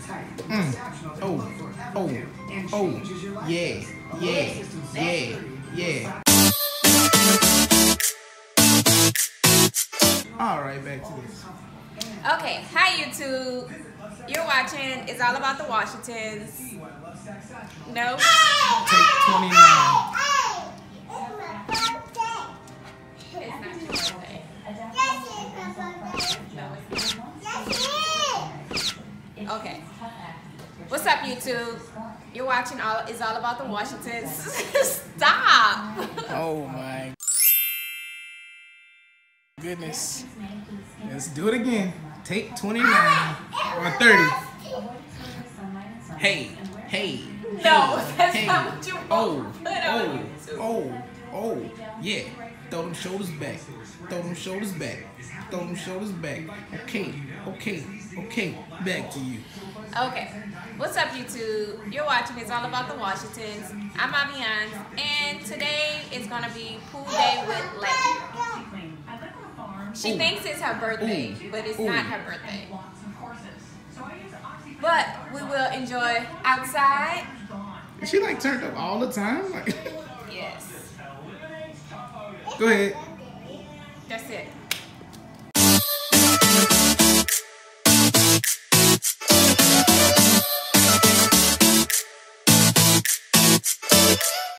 Yeah. All right, back to this. Okay, hi YouTube. You're watching It's All About the Washingtons. No? Take 29. It's not your birthday. Okay. What's up, YouTube? You're watching It's All About the Washingtons. Stop! Oh my goodness. Let's do it again. Take 29 or 30. Hey. No, that's hey. not what you want. Oh, yeah. Throw them shoulders back. Throw them shoulders back. Throw them shoulders back. Okay. Back to you. Okay. What's up, YouTube? You're watching It's All About the Washingtons. I'm Aviance, and today is gonna be pool day with Letty. She thinks it's her birthday, but it's not her birthday. But we will enjoy outside. Is she like turned up all the time? Like, Yes. go ahead. That's it.